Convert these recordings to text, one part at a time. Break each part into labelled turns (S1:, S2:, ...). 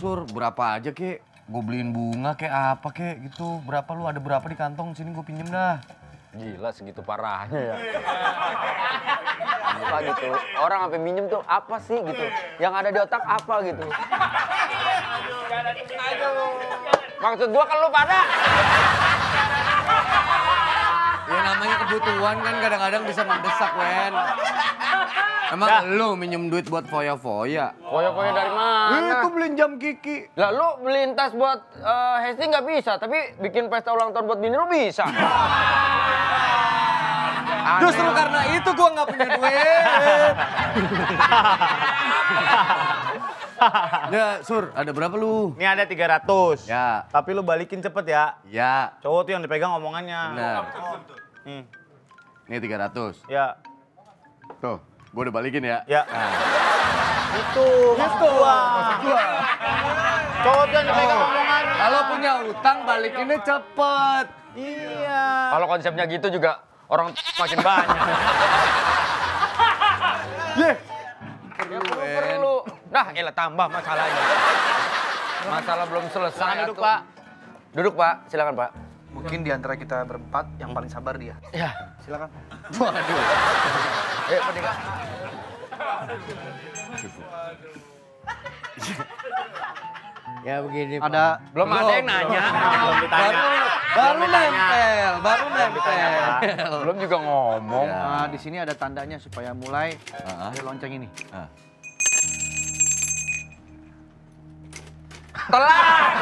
S1: Sur, berapa aja kek? Gue beliin bunga kayak apa kek gitu. Berapa lu, ada berapa di kantong sini gue pinjem dah.
S2: Gila segitu parahnya ya. Apa gitu, orang sampai minjem tuh apa sih gitu. Yang ada di otak apa gitu. Maksud gua kan lu pada.
S1: Ya namanya kebutuhan kan kadang-kadang bisa mendesak, Wen. Emang lu minjem duit buat foya-foya?
S2: Foya-foya dari mana?
S1: Itu beliin jam Kiki.
S2: Lah lu beliin tas buat Hesti nggak bisa, tapi bikin pesta ulang tahun buat bini lu bisa.
S1: Justru karena itu gua nggak punya duit. Ya, Sur, ada berapa lu?
S3: Ini ada 300.
S1: Ya.
S3: Tapi lu balikin cepet ya.
S1: Ya.
S3: Cowok tuh yang dipegang omongannya.
S1: Benar.
S3: Nih.
S1: Ini 300.
S3: Ya.
S1: Tuh, gua udah balikin ya.
S3: Ya.
S1: Nah.
S3: Itu. Gua. Cowok tuh yang dipegang omongannya.
S1: Kalau punya utang balikinnya cepet.
S3: Iya.
S2: Kalau konsepnya gitu juga orang makin banyak.
S1: Ye.
S2: Perlu. Nah, elah tambah masalahnya. Masalah belum selesai.
S3: Silakan duduk,
S2: atuh.
S3: Pak.
S2: Duduk, Pak. Silakan, Pak.
S4: Mungkin di antara kita berempat yang paling sabar dia.
S2: Ya.
S4: Silakan.
S1: Waduh.
S2: Ayo, Pak Dika.
S5: Ya begini,
S4: Ada
S2: Belum ada yang nanya.
S3: Belum ditanya.
S1: Baru nempel, baru nempel.
S2: Belum juga ngomong.
S1: Ya.
S4: di sini ada tandanya supaya mulai
S1: Ah.
S4: dari lonceng ini.
S1: Ah.
S2: Telat.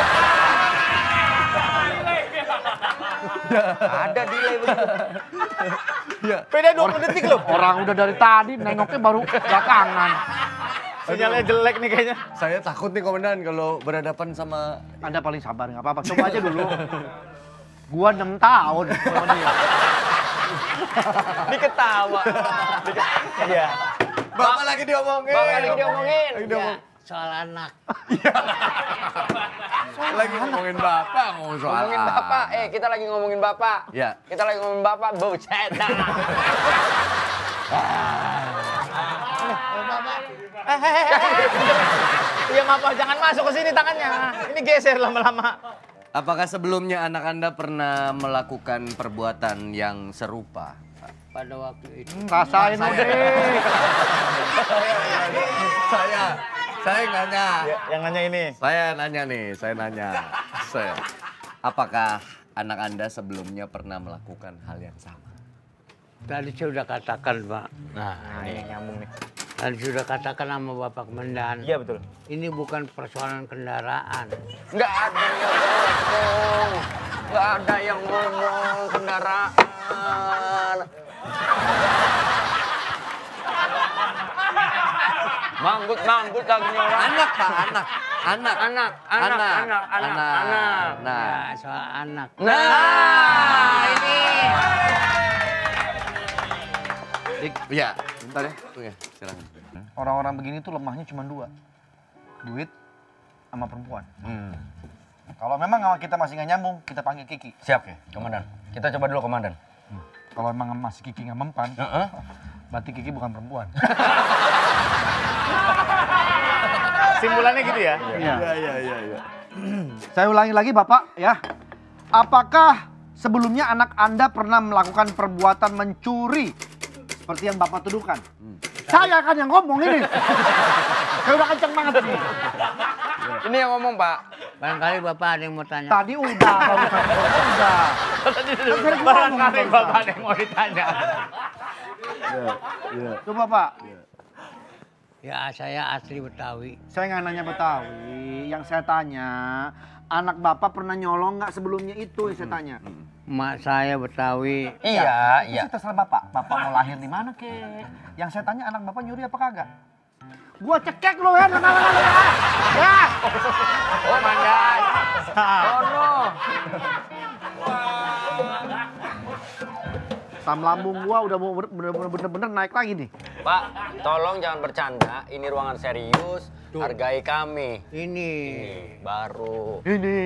S2: Ada delay begitu.
S3: Beda 20 detik loh.
S4: Orang udah dari tadi nengoknya baru belakangan.
S3: Sinyalnya jelek nih kayaknya.
S1: Saya takut nih komandan kalau berhadapan sama
S4: Anda paling sabar, nggak apa-apa. Coba aja dulu. Gua 6 tahun sama dia.
S2: Diketawa.
S3: Iya.
S1: Bapak lagi diomongin.
S2: Bapak lagi diomongin.
S1: Lagi diomongin.
S5: soal anak.
S1: Lagi ngomongin bapak, ngomongin soal
S2: Ngomongin bapak. Kita lagi ngomongin bapak.
S1: Ya.
S2: Kita lagi ngomongin bapak. Buset.
S3: Iya maaf, jangan masuk ke sini tangannya. Ini geser lama-lama.
S1: Apakah sebelumnya anak Anda pernah melakukan perbuatan yang serupa?
S5: Pada waktu itu.
S4: Rasain udah.
S1: Saya nanya.
S3: Yang nanya ini.
S1: Saya nanya. Apakah anak Anda sebelumnya pernah melakukan hal yang sama?
S5: Tadi saya sudah katakan, Pak.
S3: Nah, ini nyambung nih.
S5: Tadi sudah katakan sama Bapak Komandan.
S3: Iya betul.
S5: Ini bukan persoalan kendaraan.
S2: Nggak ada yang ngomong. Nggak ada yang ngomong kendaraan. Manggut lagi orang.
S1: Anak, Pak, anak.
S2: Anak.
S1: Nah.
S5: Ya, soal anak.
S2: Ini.
S1: Ya, bentar ya. Tuh ya, silakan.
S4: Orang-orang begini tuh lemahnya cuma 2. Duit sama perempuan. Kalau memang sama kita masih nggak nyambung, kita panggil Kiki.
S2: Siap ya, Komandan. Kita coba dulu, Komandan.
S4: Kalau memang masih Kiki nggak mempan, berarti Kiki bukan perempuan.
S3: Simpulannya gitu ya?
S4: Iya.
S1: Iya.
S4: Saya ulangi lagi Bapak ya. Apakah sebelumnya anak Anda pernah melakukan perbuatan mencuri seperti yang Bapak tuduhkan? Saya kan yang ngomong ini. Saya udah kenceng banget nih.
S2: Ini yang ngomong, Pak.
S5: Barangkali Bapak ada yang mau tanya.
S4: Tadi udah, udah.
S3: Barangkali Bapak ada yang mau ditanya.
S4: Coba Pak.
S5: Ya, saya asli Betawi.
S4: Saya nggak nanya Betawi. Yang saya tanya, anak Bapak pernah nyolong nggak sebelumnya itu yang saya tanya?
S5: Mak saya Betawi.
S2: Iya.
S4: Itu terserah Bapak. Bapak mau lahir di mana kek? Yang saya tanya anak Bapak nyuri apa kagak? Gua cekek lo ya, ya.
S2: Oh, Mandan. Oh, no.
S4: Asam lambung gua udah mau bener-bener naik lagi nih.
S2: Pak, tolong jangan bercanda. Ini ruangan serius. Hargai kami.
S5: Ini.
S2: Baru.
S4: Ini.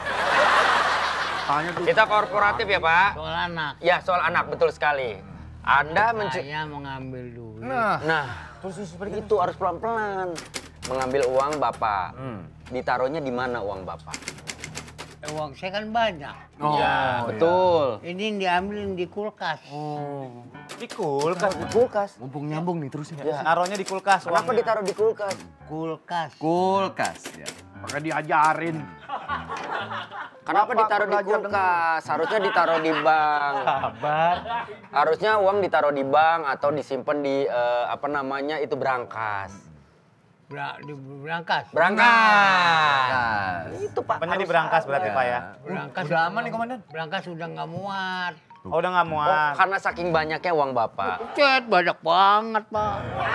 S4: Tanya tuh.
S2: Kita korporatif ya, Pak?
S5: Soal anak.
S2: Ya, soal anak. Betul sekali. Anda
S5: Saya mengambil duit.
S2: Nah, terus seperti itu harus pelan-pelan. mengambil uang Bapak. Ditaruhnya di mana uang Bapak?
S5: Uang saya kan banyak.
S1: Oh,
S2: Ya, betul.
S5: Ini yang diambil di kulkas.
S3: Di kulkas.
S2: Di kulkas.
S1: Mumpung nyambung nih terusin.
S3: Naruhnya di kulkas.
S2: Kenapa
S3: uangnya.
S2: ditaruh di kulkas?
S5: Kulkas.
S1: Kulkas. Ya.
S4: Maka diajarin.
S2: Kenapa
S4: Bapak
S2: ditaruh di
S4: belajar
S2: kulkas? Harusnya ditaruh di bank.
S3: Sabar.
S2: Harusnya uang ditaruh di bank atau disimpan di apa namanya itu brankas.
S5: Di berangkas.
S2: Brankas. Itu Pak.
S3: Apanya di berangkas berarti Pak ya?
S5: Berangkas
S1: Udah aman nih, Komandan?
S5: Berangkas udah nggak muat.
S3: Oh udah nggak
S2: Oh,
S3: muat.
S2: karena saking banyaknya uang Bapak.
S5: Cet, banyak banget, Pak.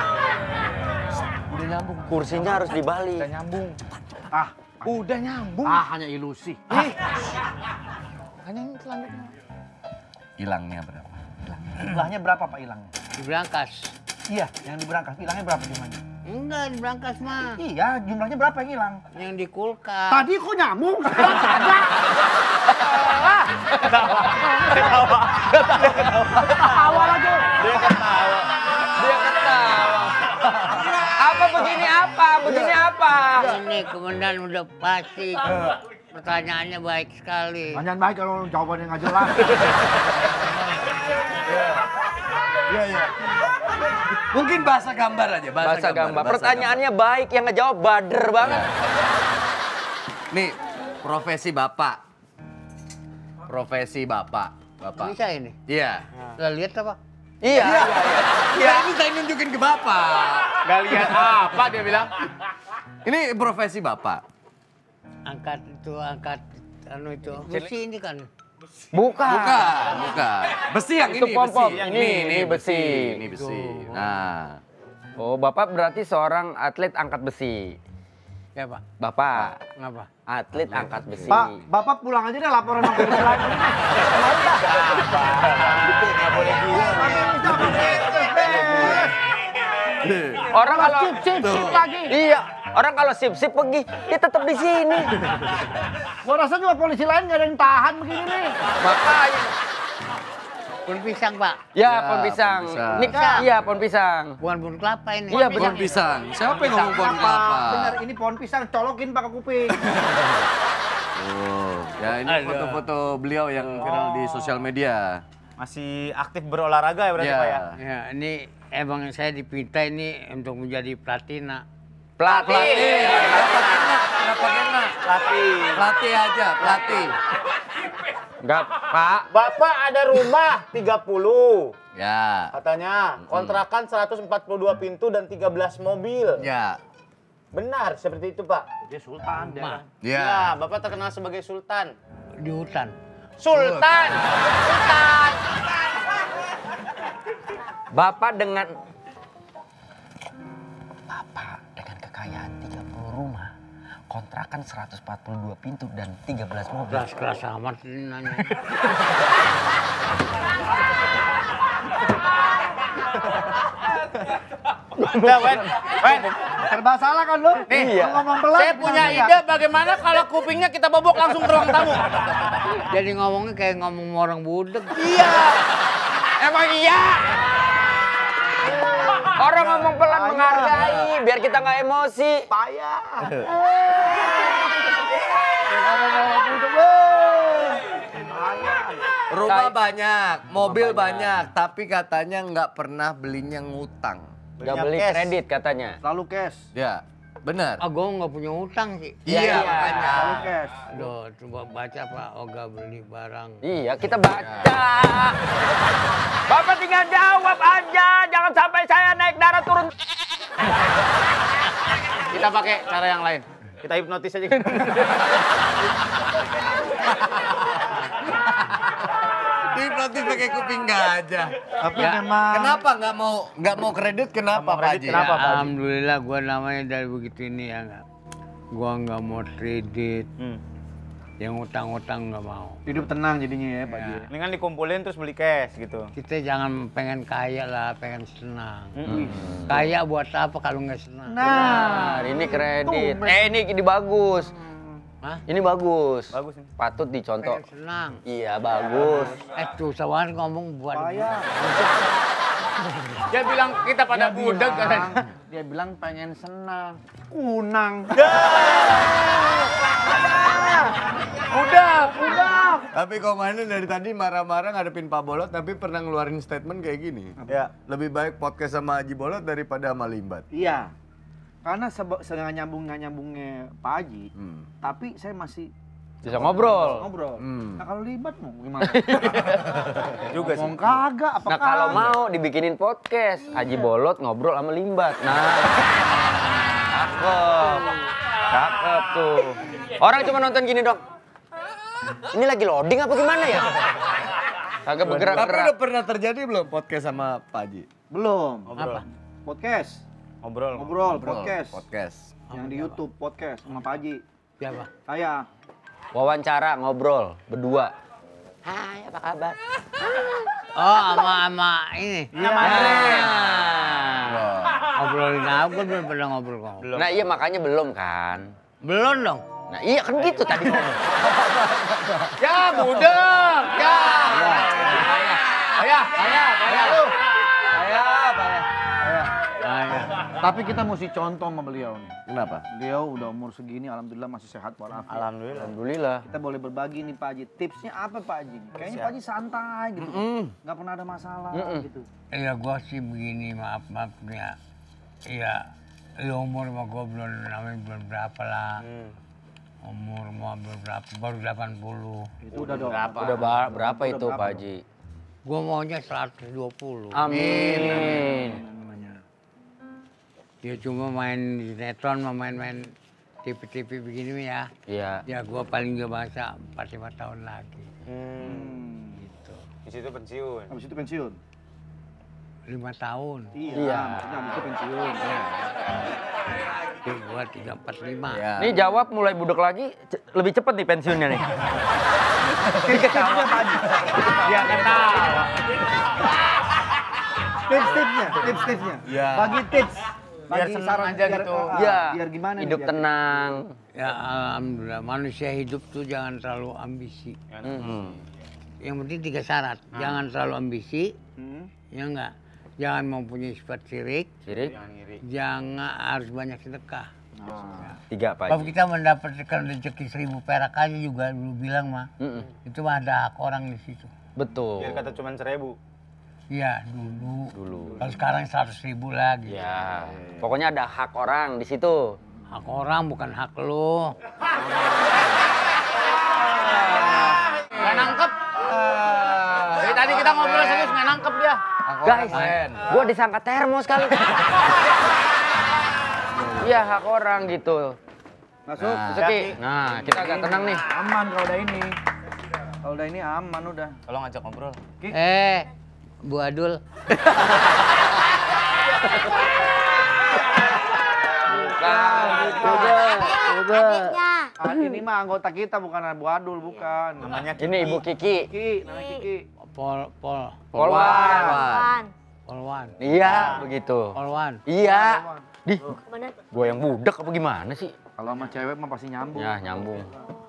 S1: Udah nyambung.
S2: Kursinya harus dibalik.
S3: Udah nyambung.
S4: Ah,
S3: Udah nyambung.
S4: hanya ilusi.
S3: Hanya yang selanjutnya.
S1: Hilangnya berapa?
S4: Jumlahnya berapa Pak hilangnya?
S5: Di berangkas.
S4: Iya, yang di berangkas hilangnya berapa jumlahnya?
S5: Enggak, di berangkas mah.
S4: Iya, jumlahnya berapa yang hilang?
S5: Yang di kulkas.
S4: Tadi kok nyambung? Sekarang ada. Ketawa lagi.
S3: Dia ketawa.
S2: Dia ketawa. Apa begini apa? Begini apa?
S5: Ini komandan udah pasti. Pertanyaannya baik sekali.
S4: Pertanyaan baik kalau jawabannya nggak jelas.
S1: Mungkin bahasa gambar aja.
S2: Bahasa gambar.
S1: bahasa
S2: Pertanyaannya baik, yang ngejawab bader banget.
S1: gambar. Nih, profesi Bapak. Profesi Bapak. Bapak.
S5: Bisa ini?
S1: Iya.
S5: Nggak lihat apa?
S2: Iya.
S1: Iya, ini saya nunjukin ke Bapak.
S3: Gak lihat apa dia bilang.
S1: Ini profesi Bapak.
S5: Angkat anu itu. Besi ini kan.
S2: Bukan.
S1: Bukan. Besi yang
S2: Itu
S1: ini,
S2: pom-pom.
S1: besi.
S2: Yang
S1: Ini
S2: ini besi.
S1: Ini besi. Nah.
S2: Oh, Bapak berarti seorang atlet angkat besi.
S5: Ya, Pak.
S2: Bapak,
S5: Kenapa?
S2: atlet angkat besi.
S4: Pak, Bapak pulang aja deh laporan sama polisi lagi.
S3: Nggak boleh gila.
S2: Orang kalau
S4: Sip lagi.
S2: Iya, orang kalau sip-sip pergi, dia tetap di sini.
S4: Gua rasa juga polisi lain nggak ada yang tahan begini nih.
S2: Makanya.
S5: Pohon pisang, Pak.
S2: Ya,
S1: Ya,
S2: pohon pisang.
S1: pohon pisang.
S2: Nik, iya, pohon pisang.
S5: Bukan pohon kelapa ini.
S2: Iya,
S1: Pohon pisang. Siapa yang ngomong pohon kelapa?
S4: Bener, ini pohon pisang, colokin pakai kuping.
S1: Oh, ya ini foto-foto beliau yang viral di sosial media.
S3: Masih aktif berolahraga ya berarti Pak ya?
S5: Ya, ini emang saya dipinta ini untuk menjadi platina.
S2: Pelatih.
S1: Kenapa kena?
S3: Latih.
S1: Pelatih aja, pelatih.
S2: Enggak, Pak.
S3: Bapak ada rumah 30.
S1: Ya,
S3: Katanya kontrakan 142 pintu dan 13 mobil.
S1: ya,
S3: Benar seperti itu Pak.
S4: Dia sultan, dia.
S5: Ma,
S1: ya.
S3: Ya, Bapak terkenal sebagai sultan.
S5: di hutan.
S3: Sultan. Sultan.
S2: Bapak dengan kekayaan 30 rumah, kontrakan 142 pintu dan 13 mobil.
S5: Keras-keras amat ini nanya.
S3: Udah, Wen.
S4: Serba salah kan lu?
S3: Nih,
S4: Lu ngomong pelan.
S3: Saya punya ide bagaimana kalau kupingnya kita bobok langsung ke ruang tamu.
S5: Jadi ngomongnya kayak ngomong orang budek.
S3: Iya. Emang iya.
S2: Orang ngomong pelan menghargai, biar kita nggak emosi.
S4: Payah.
S1: Rumah banyak, mobil banyak, tapi katanya nggak pernah belinya ngutang.
S2: Nggak beli
S3: cash.
S2: kredit katanya.
S4: Selalu cash.
S1: Ya, benar.
S5: Ah, gue nggak punya utang sih.
S1: Iya,
S2: iya.
S1: makanya.
S4: Selalu cash.
S5: Aduh, coba baca Pak Oga beli barang.
S2: Iya, kita baca. Bapak tinggal jawab aja, jangan sampai saya naik darah turun.
S3: Kita pakai cara yang lain. Kita hipnotis aja.
S1: Hipnotis pakai kuping gajah.
S4: Tapi
S5: Ya,
S4: memang
S1: Kenapa nggak mau kredit? Kenapa
S3: mau
S1: Pak
S3: kredit,
S1: Haji?
S3: kenapa?
S5: Ya,
S3: Pak Haji?
S5: alhamdulillah gua namanya dari begitu ini ya nggak. Gua nggak mau kredit, yang utang-utang nggak mau.
S4: hidup tenang jadinya ya Pak Ji.
S3: Ini kan dikumpulin terus beli cash gitu.
S5: Kita jangan pengen kaya lah, pengen senang. Kaya buat apa kalau nggak senang?
S2: Nah, ini kredit. Ini bagus.
S5: Hah?
S2: Ini bagus.
S3: Bagus ini.
S2: Patut dicontoh.
S5: Pengen senang.
S2: Iya, bagus.
S5: Susah banget ngomong buat.
S4: Payah.
S3: Dia bilang kita pada budak katanya. Dia bilang pengen senang.
S4: Kunang.
S3: Udah.
S1: Tapi Komandan dari tadi marah-marah ngadepin Pak Bolot tapi pernah ngeluarin statement kayak gini.
S3: Ya.
S1: Lebih baik podcast sama Haji Bolot daripada sama Limbat.
S4: Iya. Karena nggak nyambungnya Pak Haji, tapi saya masih
S2: Bisa ngobrol.
S4: Nah kalau libat mau gimana?
S3: Juga sih.
S4: Ngomong kagak, apa
S2: Nah kalau mau dibikinin podcast, Haji Bolot ngobrol sama Limbat. Nah, cakep tuh. Orang cuma nonton gini dong. Ini lagi loading apa gimana ya? Kagak
S1: Tapi
S2: bergerak-gerak.
S1: udah pernah terjadi belum podcast sama Pak Haji?
S4: Belum.
S3: Apa?
S4: Podcast.
S3: Ngobrol.
S4: Podcast.
S1: Podcast.
S4: Yang di YouTube podcast sama Pak Haji.
S5: Siapa?
S4: Saya.
S2: Wawancara, ngobrol, berdua. Hai, apa kabar?
S5: Oh, sama ini.
S3: Iya, Andre.
S5: Ngobrolin apa? Gue belum pernah ngobrol kok.
S2: Nah iya makanya belum kan.
S5: Belum dong.
S2: Nah iya kan gitu tadi. Ya budek, ya.
S4: Tapi kita mesti contoh sama beliau nih.
S1: Kenapa?
S4: Beliau udah umur segini, alhamdulillah masih sehat walafiat.
S2: Alhamdulillah.
S4: Kita boleh berbagi nih Pak Haji. Tipsnya apa Pak Haji? Kayaknya Pak Haji santai gitu. Nggak pernah ada masalah gitu.
S5: Iya gua sih begini, maaf ya. Iya, umur mah gua belum berapa lah. Umur mah berapa? Baru 80.
S4: Itu udah dong.
S2: Udah berapa itu Pak Haji?
S5: Gua maunya 120.
S2: Amin.
S5: Ya cuma main di sinetron, main TV-TV begini ya.
S2: Iya.
S5: Ya gua paling gak masa 4-5 tahun lagi.
S2: Gitu.
S3: Di situ pensiun.
S4: Habis itu pensiun.
S5: 5 tahun.
S4: Iya. Maksudnya habis itu pensiun.
S5: Jadi gua 345.
S1: Ya.
S2: Nih jawab mulai budek lagi lebih cepet nih pensiunnya nih.
S4: Tips-tipsnya Pak Haji.
S3: Dia ketawa.
S4: Tips-tipsnya.
S1: Iya.
S4: Bagi tips.
S3: Biar
S4: Bagi
S3: senang
S4: saran
S3: aja gitu.
S2: Iya.
S4: Biar gimana nih,
S2: Hidup
S4: biar-
S2: tenang.
S5: Ya alhamdulillah, manusia hidup tuh jangan terlalu ambisi. Yang penting 3 syarat. Jangan terlalu ambisi, ya enggak. Jangan mempunyai sifat sirik,
S2: Sirik.
S5: jangan harus banyak sedekah.
S2: 3 Pak
S5: Kalau
S2: Haji.
S5: kita mendapatkan rezeki 1000 perak aja juga dulu bilang mah, itu mah ada hak orang di situ.
S2: Betul.
S3: Biar kata cuma 1000.
S5: Iya dulu. Kalau sekarang 100.000 lagi.
S2: Ya. Pokoknya ada hak orang di situ.
S5: Hak orang bukan hak lo.
S3: Nggak nangkep. Dari tadi kita ngobrol serius nggak nangkep dia.
S2: Guys, gua disangka termos kali. Iya hak orang gitu.
S4: Masuk.
S2: Seki. Nah, kita agak tenang nih.
S4: Aman kalau udah ini. Kalau udah ini aman udah.
S3: Tolong ajak ngobrol.
S5: Bu Adul.
S4: Ah, ini mah anggota kita bukan Abu Adul, bukan.
S3: Namanya
S2: Ini Ibu Kiki.
S4: Kiki, namanya Kiki.
S2: Polwan. Iya, begitu.
S5: Polwan.
S2: Iya. Di, gua yang budak apa gimana sih?
S4: Kalau sama cewek mah pasti nyambung.
S2: Ya, nyambung.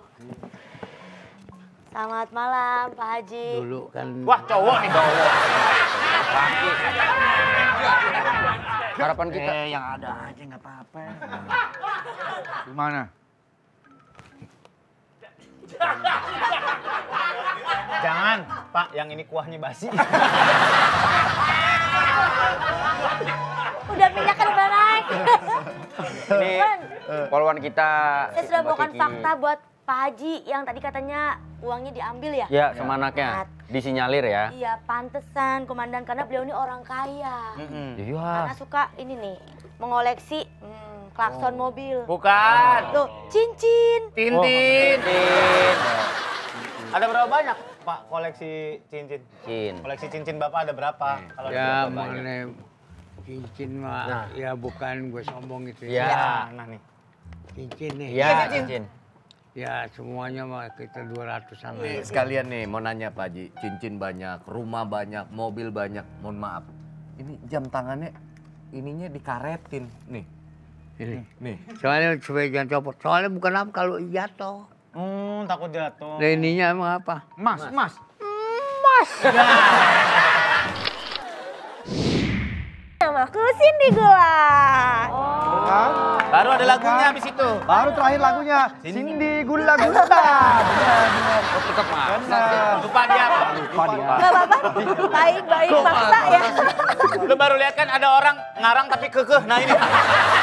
S6: Selamat malam Pak Haji.
S5: Dulu kan.
S3: Wah cowok nih cowok.
S2: Harapan kita.
S4: Yang ada aja nggak apa-apa. Gimana?
S3: Jangan Pak, yang ini kuahnya basi.
S6: Udah minyak kan udah naik.
S2: Ini polwan kita.
S6: Saya sudah
S2: Mbak
S6: bawakan
S2: Kiki.
S6: fakta buat Pak Haji yang tadi katanya uangnya diambil ya?
S2: Ya, sama anaknya. Disinyalir ya.
S6: Iya, pantesan komandan karena beliau ini orang kaya.
S2: Iya.
S6: Karena suka ini nih, mengoleksi klakson mobil.
S3: Bukan.
S6: Tuh, cincin.
S3: Tintin.
S2: Tin.
S3: Ada berapa banyak Pak koleksi cincin?
S2: Cin.
S3: Koleksi cincin Bapak ada berapa? Kalau
S5: Ya
S3: ada berapa banyak?
S5: mengenai cincin mah ya bukan gue sombong gitu
S2: Ya.
S3: Nah nih.
S5: Cincin nih.
S2: Ya, cincin.
S5: Ya semuanya mah kita 200-an
S1: Nih,
S5: lah.
S1: sekalian nih mau nanya Pak Haji, cincin banyak, rumah banyak, mobil banyak. Mohon maaf, ini jam tangannya ininya dikaretin nih.
S5: Ini.
S1: Nih.
S5: Soalnya supaya jangan copot. Soalnya bukan apa kalau jatuh.
S3: Takut jatuh.
S5: Nah ininya emang apa?
S4: Mas.
S6: ke Cindy Gula.
S4: Kan?
S3: Baru ada lagunya habis itu.
S4: Baru terakhir lagunya Cindy Gula Gula. Benar.
S2: Tetap
S3: Lupa dia apa?
S4: Lupa dia.
S6: Gak apa-apa. Baik, maksa ya.
S3: Lu baru lihat kan ada orang ngarang tapi kekeh. Nah ini.